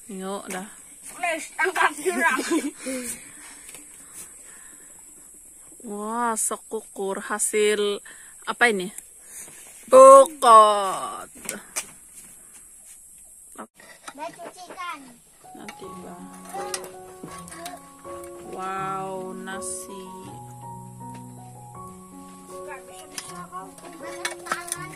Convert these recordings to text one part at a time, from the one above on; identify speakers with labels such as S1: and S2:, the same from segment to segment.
S1: Yuk dah.
S2: Angkat jurang.
S1: Wah, sekukur hasil apa ini? Bukot.
S2: Cucikan.
S1: Nanti bang. Wow, nasi.
S2: Gak bisa kau pakai tangan.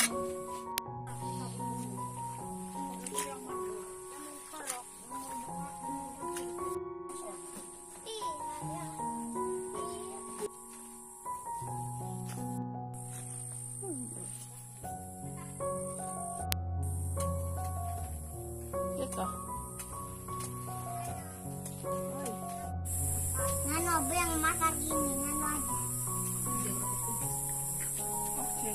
S2: Ngano be yang masak gini, ngano aja.
S1: Oke.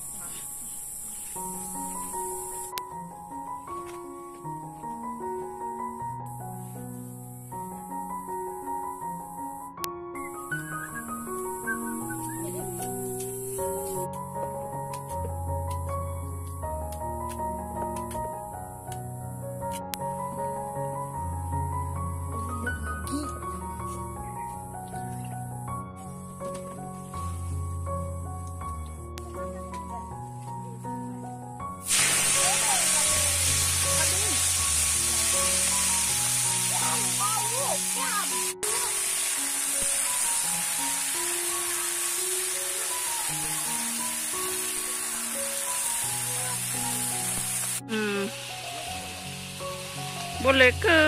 S1: Boleh ke?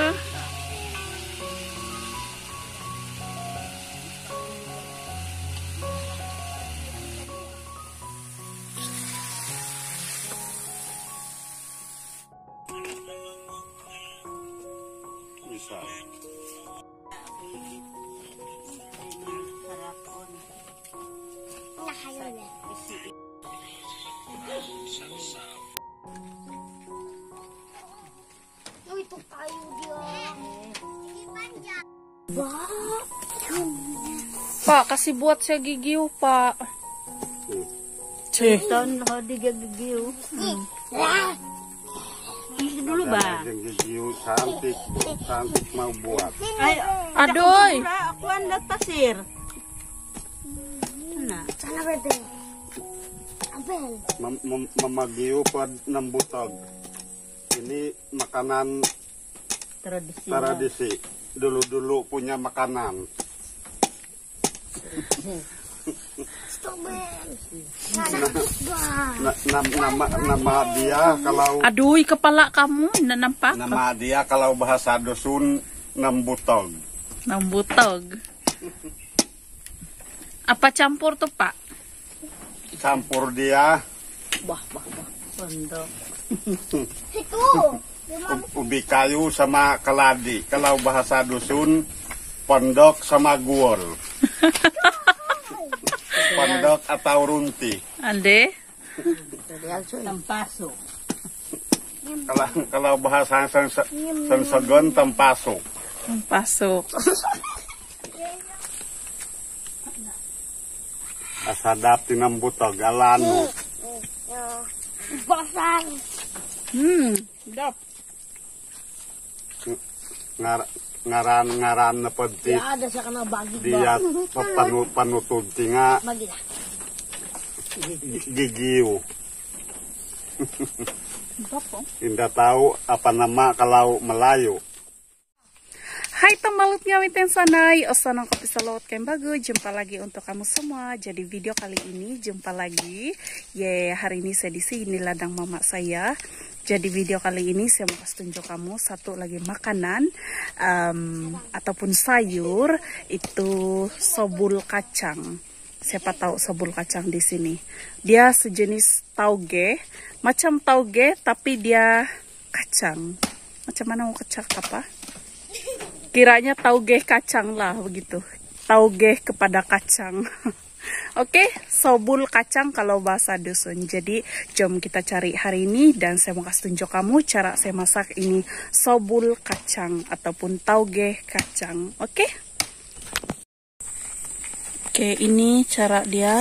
S3: Bisa.
S2: Nah, ayo ya. Oh, itu kayu dia. Ini panjang. Wah.
S1: Pak, kasih buat saya gigiu, Pak. Cih.
S4: Ton ho digagigiw. Ini dulu bang.
S3: Yang gigiu cantik, cantik mau buat.
S4: Ay,
S1: Adoy.
S4: aku anda pasir. Nah,
S2: Sana bebe. Abel.
S3: Memagiu pad nembutog. Ini makanan tradisi. Dulu-dulu punya makanan.
S2: Stobel.
S3: Nama dia kalau
S1: Aduh, kepala kamu nggak nampak.
S3: nama dia kalau bahasa dusun nembutog.
S1: Nambutog. Apa campur tuh, Pak?
S3: Campur dia
S4: bah. Pondok.
S2: Itu.
S3: ubi kayu sama keladi. Kalau bahasa dusun pondok sama guol. Pondok atau runti.
S1: Ade.
S4: Tampaso.
S3: Kalau bahasa sensegon tempasuk.
S1: Pasuk.
S3: Asadap tinambutog alano.
S2: Bosan.
S1: Dap.
S3: Ngaran na pati
S4: Ya ada sa kana bagi
S3: dia panutod tinga
S4: bagi lah.
S3: gigiu.
S1: Dap, oh.
S3: Tidak tahu apa nama kalau Melayu.
S1: Hai tembalut ngawiten sanai, osanong kopi salawat kain bagu. Jumpa lagi untuk kamu semua. Jadi video kali ini jumpa lagi. Hari ini saya di sini ladang mama saya. Jadi video kali ini saya mau kasih tunjuk kamu satu lagi makanan ataupun sayur, itu sobul kacang. Siapa tahu sobul kacang di sini? Dia sejenis tauge, macam tauge tapi dia kacang. Macam mana mau kacang apa? Kiranya tauge kacang lah begitu. Tauge kepada kacang. Oke, sobul kacang kalau bahasa dusun. Jadi jom kita cari hari ini dan saya mau kasih tunjuk kamu cara saya masak ini sobul kacang ataupun tauge kacang. Oke? Oke, ini cara dia.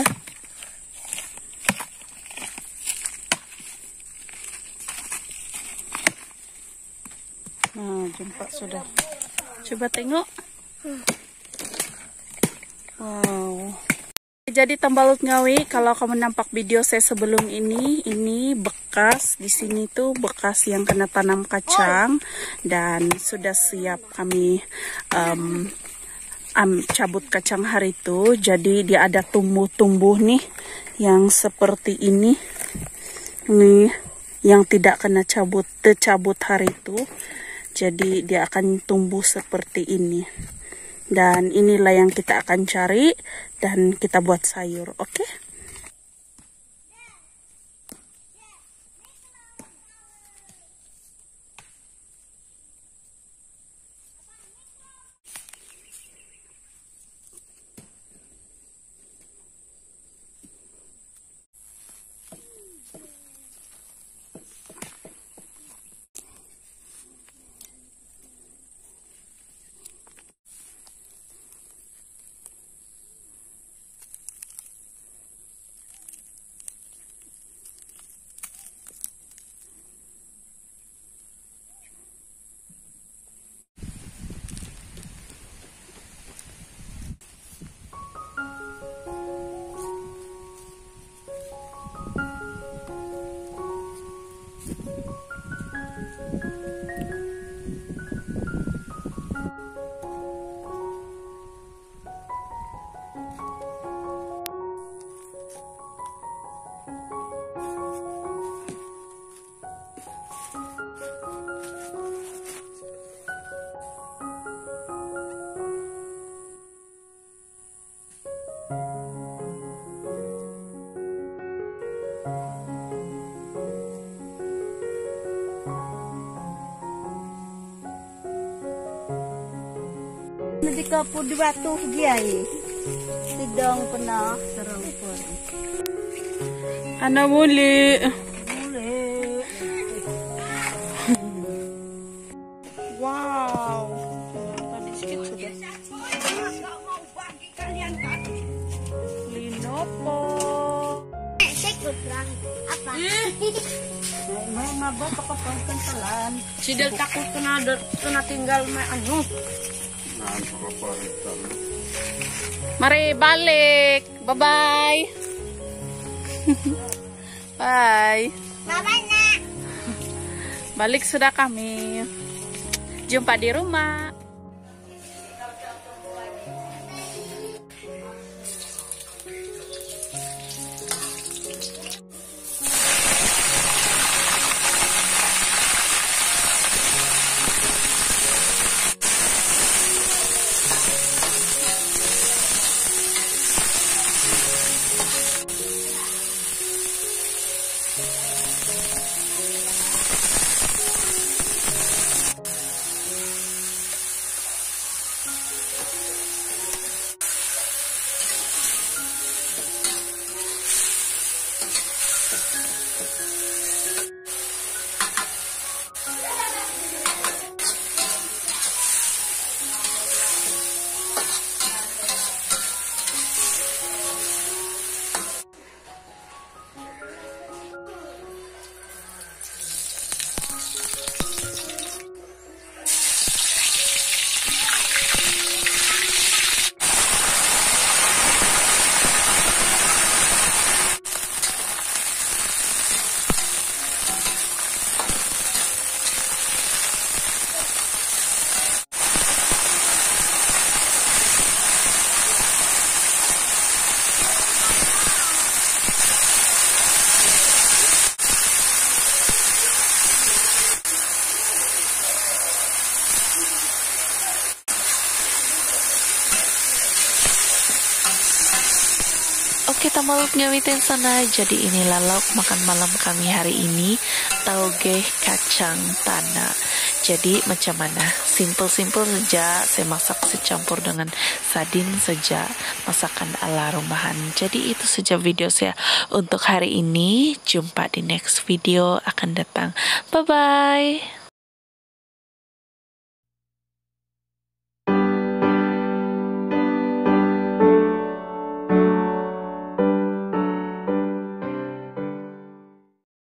S1: Nah, jumpa sudah. Coba tengok. Wow. Jadi Tambalut Ngawi, kalau kamu nampak video saya sebelum ini bekas di sini tuh bekas yang kena tanam kacang dan sudah siap kami cabut kacang hari itu. Jadi dia ada tumbuh-tumbuh nih yang seperti ini. Nih yang tidak kena tercabut hari itu. Jadi dia akan tumbuh seperti ini. Dan inilah yang kita akan cari dan kita buat sayur, oke?
S4: Nanti kapur di batu giai. Tidang pernah serang pun.
S1: Ana muli.
S4: Boleh.
S1: Wow. Tadi sedikit sudah. Linopo.
S2: Takut lang. Apa?
S4: May mabot ako pang kantalan.
S1: Sidel takut kena tinggal may ano. Mari balik. Bye-bye. Bye.
S2: Bye-bye na.
S1: Balik sudah kami. Jumpa di rumah. Oke, Tambalut Ngawi sana. Jadi inilah lauk makan malam kami hari ini, tauge kacang tanah. Jadi macam mana? Simple-simple saja. Saya masak secampur dengan sardin saja, masakan ala rumahan. Jadi itu saja video saya untuk hari ini. Jumpa di next video akan datang. Bye bye.